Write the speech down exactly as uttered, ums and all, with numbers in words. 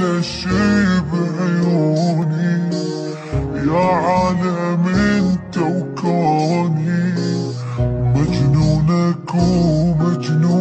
أحلى شي بعيوني، يا عالم انت وكوني، مجنونك ومجنوني.